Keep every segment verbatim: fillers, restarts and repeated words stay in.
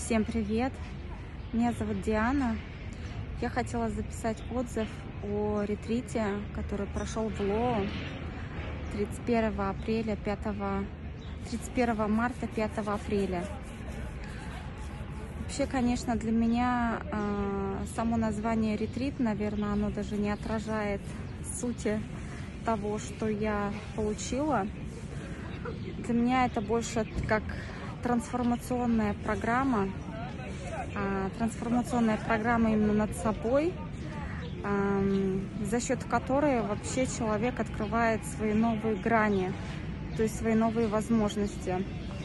Всем привет! Меня зовут Диана. Я хотела записать отзыв о ретрите, который прошел в Лоо тридцать первого апреля, пятого, тридцать первого марта, пятого апреля. Вообще, конечно, для меня э, само название ретрит, наверное, оно даже не отражает сути того, что я получила. Для меня это больше как трансформационная программа, э, трансформационная программа именно над собой, э, за счет которой вообще человек открывает свои новые грани, то есть свои новые возможности.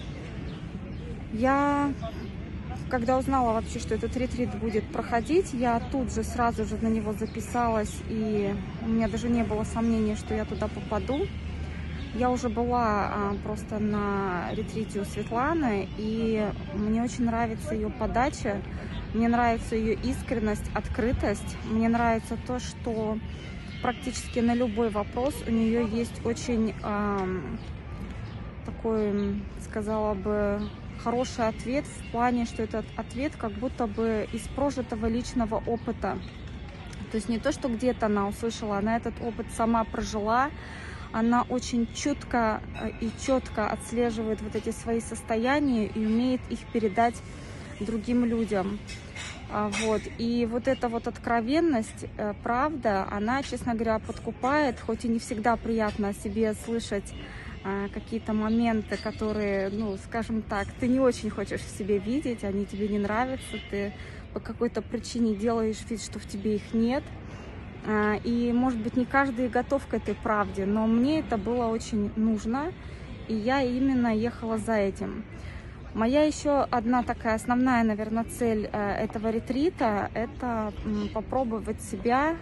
Я, когда узнала вообще, что этот ретрит будет проходить, я тут же сразу же на него записалась, и у меня даже не было сомнений, что я туда попаду. Я уже была а, просто на ретрите у Светланы, и мне очень нравится ее подача, мне нравится ее искренность, открытость, мне нравится то, что практически на любой вопрос у нее есть очень а, такой, сказала бы, хороший ответ, в плане, что этот ответ как будто бы из прожитого личного опыта. То есть не то, что где-то она услышала, она этот опыт сама прожила. Она очень чутко и четко отслеживает вот эти свои состояния и умеет их передать другим людям. Вот. И вот эта вот откровенность, правда, она, честно говоря, подкупает, хоть и не всегда приятно о себе слышать какие-то моменты, которые, ну, скажем так, ты не очень хочешь в себе видеть, они тебе не нравятся, ты по какой-то причине делаешь вид, что в тебе их нет. И, может быть, не каждый готов к этой правде, но мне это было очень нужно, и я именно ехала за этим. Моя еще одна такая основная, наверное, цель этого ретрита – это попробовать себя,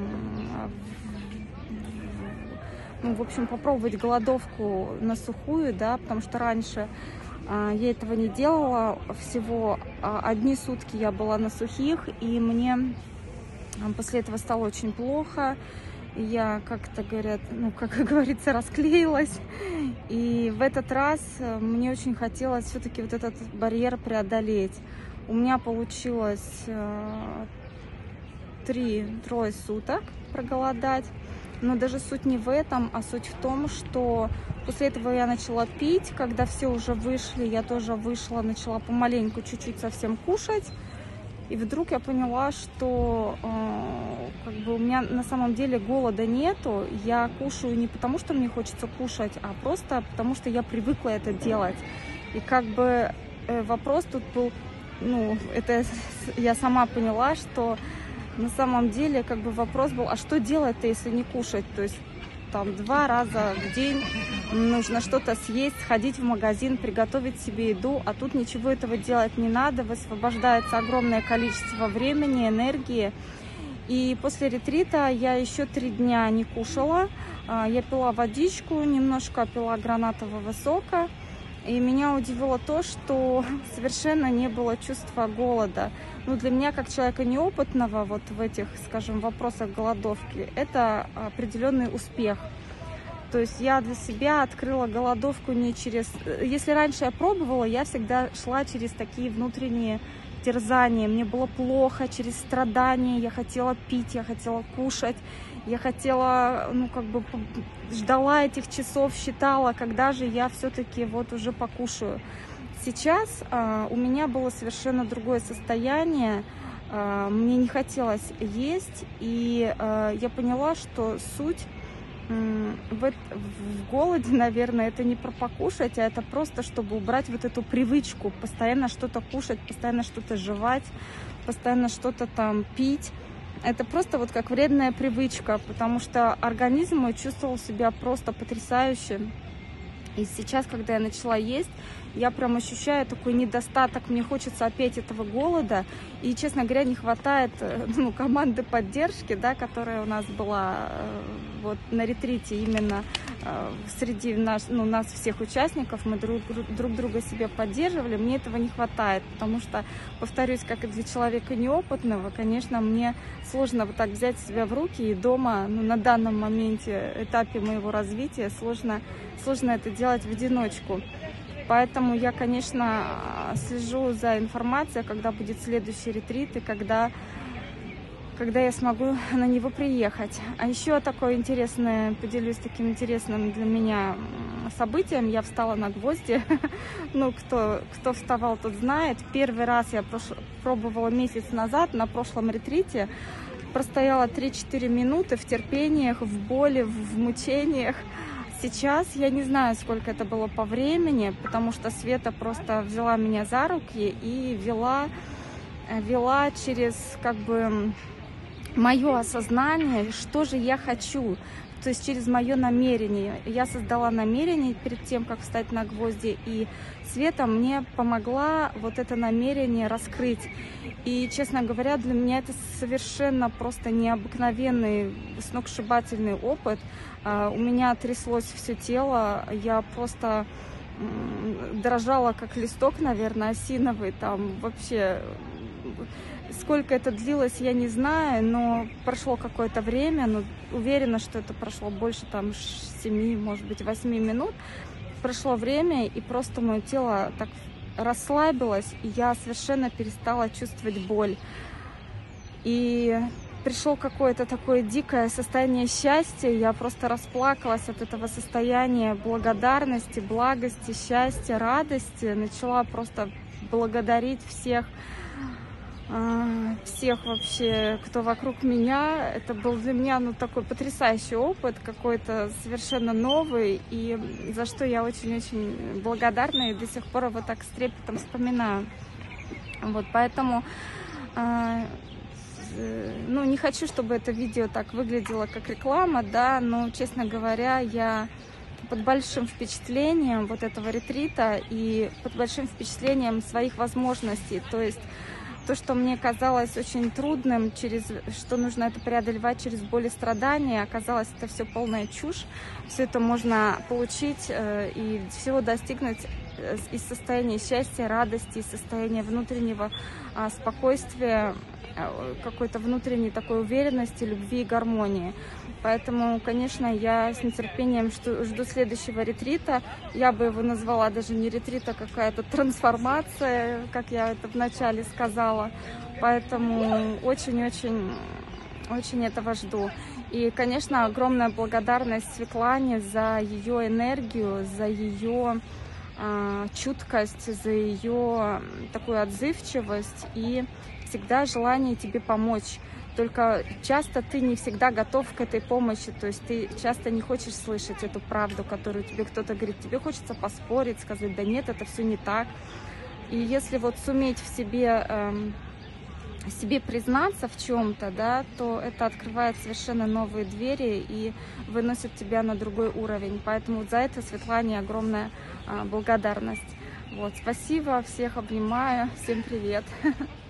ну, в общем, попробовать голодовку на сухую, да, потому что раньше я этого не делала, всего одни сутки я была на сухих, и мне после этого стало очень плохо. Я, как-то говорят, ну, как говорится, расклеилась. И в этот раз мне очень хотелось все-таки вот этот барьер преодолеть. У меня получилось три-трое суток проголодать. Но даже суть не в этом, а суть в том, что после этого я начала пить. Когда все уже вышли, я тоже вышла, начала помаленьку чуть-чуть совсем кушать. И вдруг я поняла, что э, как бы у меня на самом деле голода нету. Я кушаю не потому, что мне хочется кушать, а просто потому, что я привыкла это делать. И как бы э, вопрос тут был, ну, это я сама поняла, что на самом деле как бы вопрос был, а что делать-то, если не кушать? То есть там два раза в день нужно что-то съесть, сходить в магазин, приготовить себе еду, а тут ничего этого делать не надо, высвобождается огромное количество времени, энергии. И после ретрита я еще три дня не кушала, я пила водичку, немножко пила гранатового сока, и меня удивило то, что совершенно не было чувства голода. Ну, для меня, как человека неопытного вот в этих, скажем, вопросах голодовки, это определенный успех. То есть я для себя открыла голодовку не через... Если раньше я пробовала, я всегда шла через такие внутренние терзания. Мне было плохо, через страдания. Я хотела пить, я хотела кушать. Я хотела, ну, как бы ждала этих часов, считала, когда же я все-таки вот уже покушаю. Сейчас а, у меня было совершенно другое состояние. А, мне не хотелось есть. И а, я поняла, что суть В, в голоде, наверное, это не про покушать, а это просто, чтобы убрать вот эту привычку, постоянно что-то кушать, постоянно что-то жевать, постоянно что-то там пить. Это просто вот как вредная привычка, потому что организм мой чувствовал себя просто потрясающе. И сейчас, когда я начала есть, я прям ощущаю такой недостаток, мне хочется опять этого голода. И, честно говоря, не хватает, ну, команды поддержки, да, которая у нас была вот на ретрите именно среди нас, ну, нас всех участников. Мы друг, друг друга себе поддерживали. Мне этого не хватает, потому что, повторюсь, как и для человека неопытного, конечно, мне сложно вот так взять себя в руки и дома, ну, на данном моменте, этапе моего развития, сложно, сложно это делать в одиночку. Поэтому я, конечно, слежу за информацией, когда будет следующий ретрит и когда, когда я смогу на него приехать. А еще такое интересное, поделюсь таким интересным для меня событием. Я встала на гвозди. Ну, кто, кто вставал, тот знает. Первый раз я прош... пробовала месяц назад на прошлом ретрите. Простояла три-четыре минуты в терпениях, в боли, в мучениях. Сейчас я не знаю, сколько это было по времени, потому что Света просто взяла меня за руки и вела, вела через как бы мое осознание, что же я хочу, то есть через мое намерение. Я создала намерение перед тем, как встать на гвозди, и Света мне помогла вот это намерение раскрыть. И, честно говоря, для меня это совершенно просто необыкновенный, сногсшибательный опыт. У меня тряслось все тело, я просто дрожала, как листок, наверное, осиновый. Там вообще, сколько это длилось, я не знаю, но прошло какое-то время, но уверена, что это прошло больше там семи, может быть, восьми минут. Прошло время, и просто мое тело так расслабилось, и я совершенно перестала чувствовать боль. И пришло какое-то такое дикое состояние счастья, я просто расплакалась от этого состояния благодарности, благости, счастья, радости, начала просто благодарить всех, всех вообще, кто вокруг меня. Это был для меня, ну, такой потрясающий опыт, какой-то совершенно новый, и за что я очень-очень благодарна и до сих пор его так с трепетом вспоминаю. Вот, поэтому ну, не хочу, чтобы это видео так выглядело как реклама, да, но, честно говоря, я под большим впечатлением вот этого ретрита и под большим впечатлением своих возможностей. То есть то, что мне казалось очень трудным, через что нужно это преодолевать через боль и страдания, оказалось, это все полная чушь. Все это можно получить э, и всего достигнуть из состояния счастья, радости, из состояния внутреннего э, спокойствия, какой-то внутренней такой уверенности, любви и гармонии. Поэтому, конечно, я с нетерпением жду, жду следующего ретрита. Я бы его назвала даже не ретрит, а какая-то трансформация, как я это вначале сказала. Поэтому очень-очень очень этого жду. И, конечно, огромная благодарность Светлане за ее энергию, за ее э, чуткость, за ее такую отзывчивость и всегда желание тебе помочь. Только часто ты не всегда готов к этой помощи, то есть ты часто не хочешь слышать эту правду, которую тебе кто-то говорит. Тебе хочется поспорить, сказать, да нет, это все не так. И если вот суметь в себе, эм, себе признаться в чем-то, да, то это открывает совершенно новые двери и выносит тебя на другой уровень. Поэтому за это Светлане огромная э, благодарность. Вот, спасибо, всех обнимаю, всем привет.